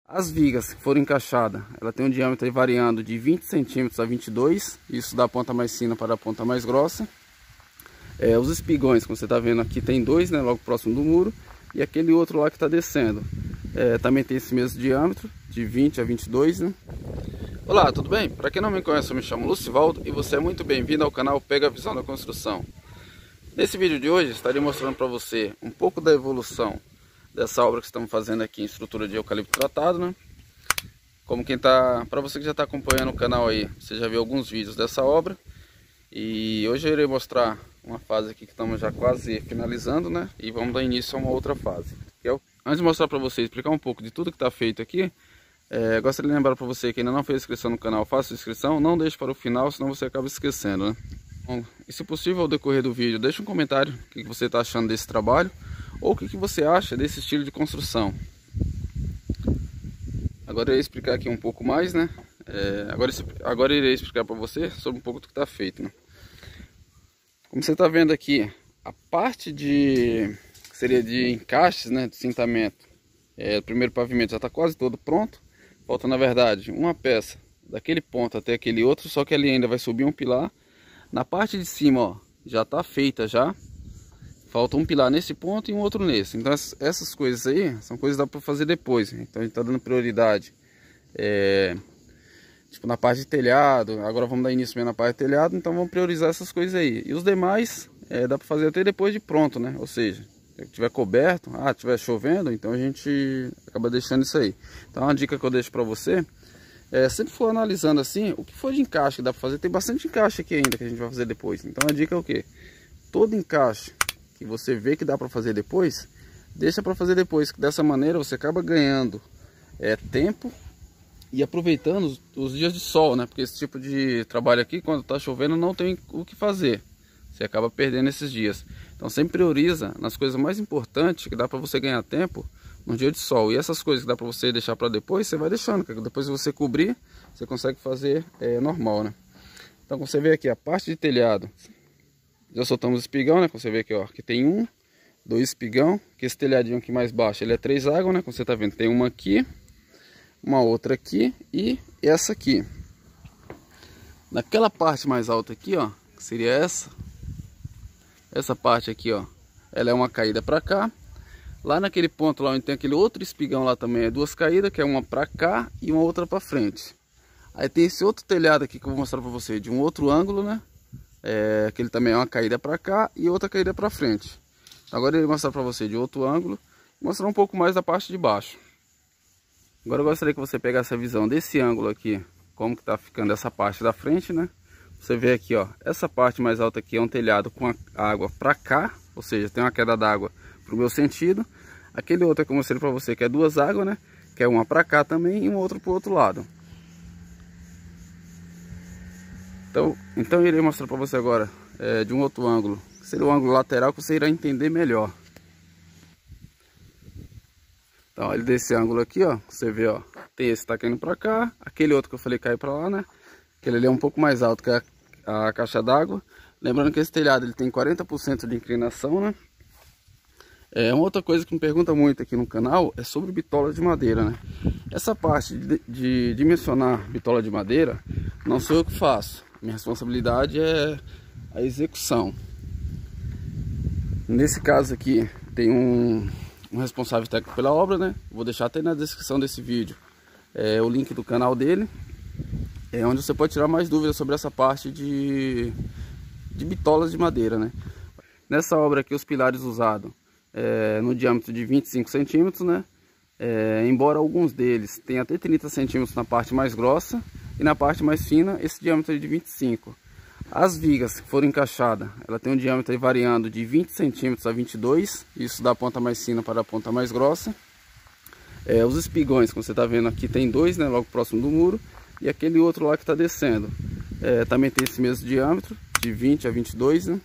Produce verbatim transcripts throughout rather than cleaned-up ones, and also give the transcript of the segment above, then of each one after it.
As vigas que foram encaixadas, ela tem um diâmetro aí variando de vinte centímetros a vinte e dois, isso da ponta mais fina para a ponta mais grossa. É, os espigões, como você está vendo aqui, tem dois, né, logo próximo do muro, e aquele outro lá que está descendo, é, também tem esse mesmo diâmetro, de vinte a vinte e dois, né? Olá, tudo bem? Para quem não me conhece, eu me chamo Lucivaldo e você é muito bem-vindo ao canal Pega a Visão da Construção. Nesse vídeo de hoje, estarei mostrando para você um pouco da evolução dessa obra que estamos fazendo aqui em estrutura de eucalipto tratado, né? Como quem tá, para você que já está acompanhando o canal aí, você já viu alguns vídeos dessa obra. E hoje eu irei mostrar uma fase aqui que estamos já quase finalizando, né? E vamos dar início a uma outra fase. Que é o... Antes de mostrar para você, explicar um pouco de tudo que está feito aqui, é, gostaria de lembrar para você que ainda não fez inscrição no canal, faça inscrição, não deixe para o final, senão você acaba esquecendo, né? Bom, e se possível, ao decorrer do vídeo, deixe um comentário o que você está achando desse trabalho, ou o que você acha desse estilo de construção. Agora eu irei explicar aqui um pouco mais, né? É, agora, agora eu irei explicar para você sobre um pouco do que está feito, né? Como você está vendo aqui, a parte de que seria de encaixes, né, de cintamento, é, o primeiro pavimento já está quase todo pronto. Falta, na verdade, uma peça daquele ponto até aquele outro, só que ali ainda vai subir um pilar. Na parte de cima, ó, já está feita já. Falta um pilar nesse ponto e um outro nesse. Então essas coisas aí são coisas que dá para fazer depois. Então a gente está dando prioridade é, tipo na parte de telhado. Agora vamos dar início mesmo na parte de telhado. Então vamos priorizar essas coisas aí. E os demais é, dá para fazer até depois de pronto, né? Ou seja, se tiver coberto, ah, tiver chovendo, então a gente acaba deixando isso aí. Então uma dica que eu deixo para você é sempre for analisando assim o que for de encaixe que dá para fazer. Tem bastante encaixe aqui ainda que a gente vai fazer depois. Então a dica é o que? Todo encaixe que você vê que dá para fazer depois, deixa para fazer depois, que dessa maneira você acaba ganhando é, tempo e aproveitando os, os dias de sol, né? Porque esse tipo de trabalho aqui, quando está chovendo, não tem o que fazer, você acaba perdendo esses dias. Então sempre prioriza nas coisas mais importantes que dá para você ganhar tempo no dia de sol, e essas coisas que dá para você deixar para depois, você vai deixando, que depois que você cobrir, você consegue fazer é, normal, né? Então como você vê aqui, a parte de telhado, já soltamos o espigão, né? Como você vê aqui, ó, que tem um, dois espigão, que esse telhadinho aqui mais baixo, ele é três águas, né? Como você tá vendo, tem uma aqui, uma outra aqui e essa aqui. Naquela parte mais alta aqui, ó, que seria essa, essa parte aqui, ó, ela é uma caída para cá. Lá naquele ponto lá onde tem aquele outro espigão lá também é duas caídas, que é uma para cá e uma outra para frente. Aí tem esse outro telhado aqui que eu vou mostrar para você de um outro ângulo, né? É, que ele também é uma caída para cá e outra caída para frente. Agora eu vou mostrar para você de outro ângulo, mostrar um pouco mais da parte de baixo. Agora eu gostaria que você pegasse a visão desse ângulo aqui, como que tá ficando essa parte da frente, né? Você vê aqui, ó, essa parte mais alta aqui é um telhado com a água para cá, ou seja, tem uma queda d'água pro meu sentido. Aquele outro é como eu mostrei para você, que é duas águas, né? Que é uma para cá também e um outro pro outro lado. Então, então eu irei mostrar para você agora é, de um outro ângulo, que seria o ângulo lateral, que você irá entender melhor. Então olha desse ângulo aqui, ó, você vê, ó, tem esse que tá caindo para cá, aquele outro que eu falei cair para lá, né? Aquele ali é um pouco mais alto que a, a caixa d'água. Lembrando que esse telhado ele tem quarenta por cento de inclinação, né? É, uma outra coisa que me pergunta muito aqui no canal é sobre bitola de madeira, né? Essa parte de, de dimensionar bitola de madeira não sou eu que faço. Minha responsabilidade é a execução. Nesse caso aqui tem um, um responsável técnico pela obra, né? Vou deixar até na descrição desse vídeo é, o link do canal dele, é onde você pode tirar mais dúvidas sobre essa parte de, de bitolas de madeira, né? Nessa obra aqui os pilares usados é, no diâmetro de vinte e cinco centímetros, né? É, embora alguns deles tenham até trinta centímetros na parte mais grossa e na parte mais fina esse diâmetro é de vinte e cinco. As vigas que foram encaixadas, ela tem um diâmetro aí variando de vinte centímetros a vinte e dois, isso da ponta mais fina para a ponta mais grossa. É, os espigões, como você está vendo aqui, tem dois, né, logo próximo do muro, e aquele outro lá que está descendo é, também tem esse mesmo diâmetro de vinte a vinte e dois, né?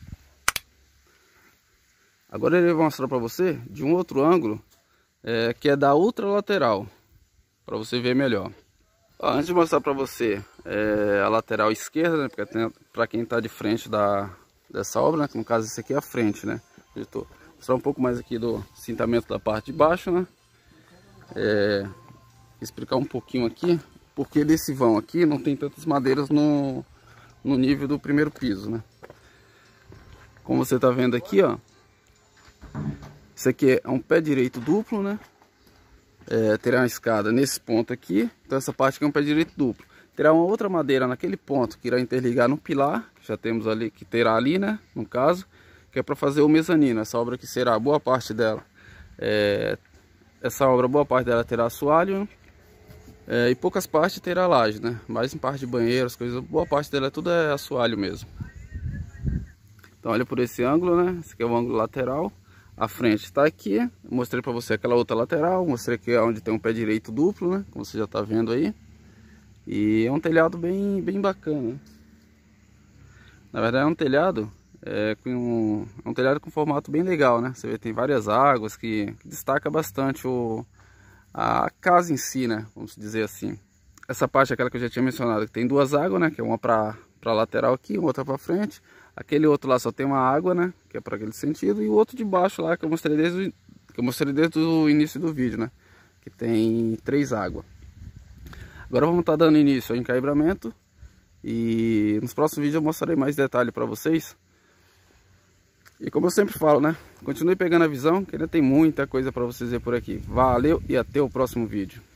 Agora eu vou mostrar para você de um outro ângulo é, que é da outra lateral, para você ver melhor. Ó, antes de mostrar para você é, a lateral esquerda, né, para quem está de frente da, dessa obra, né, que no caso esse aqui é a frente, né? Eu tô mostrar um pouco mais aqui do cintamento da parte de baixo, né? É, explicar um pouquinho aqui, porque desse vão aqui não tem tantas madeiras no, no nível do primeiro piso, né? Como você tá vendo aqui, ó, isso aqui é um pé direito duplo, né? É, terá uma escada nesse ponto aqui, então essa parte aqui é um pé direito duplo. Terá uma outra madeira naquele ponto que irá interligar no pilar, que já temos ali, que terá ali, né, no caso, que é para fazer o mezanino. Essa obra que será boa parte dela, é, essa obra boa parte dela terá assoalho, é, e poucas partes terá laje, né, mais em parte de banheiro, as coisas, boa parte dela tudo é assoalho mesmo. Então olha por esse ângulo, né, esse aqui é o ângulo lateral. A frente está aqui, mostrei para você aquela outra lateral, mostrei aqui onde tem um pé direito duplo, né, como você já está vendo aí. E é um telhado bem, bem bacana. Na verdade é um telhado é, com é um telhado com formato bem legal, né? Você vê, tem várias águas que, que destaca bastante o, a casa em si, né? Vamos dizer assim. Essa parte é aquela que eu já tinha mencionado, que tem duas águas, né? Que é uma para para lateral aqui, outra para frente. Aquele outro lá só tem uma água, né? Que é para aquele sentido. E o outro de baixo lá que eu mostrei desde o, que eu mostrei desde o início do vídeo, né? Que tem três águas. Agora vamos estar dando início ao encaibramento e nos próximos vídeos eu mostrarei mais detalhes para vocês. E como eu sempre falo, né? Continue pegando a visão, que ainda tem muita coisa para vocês ver por aqui. Valeu e até o próximo vídeo.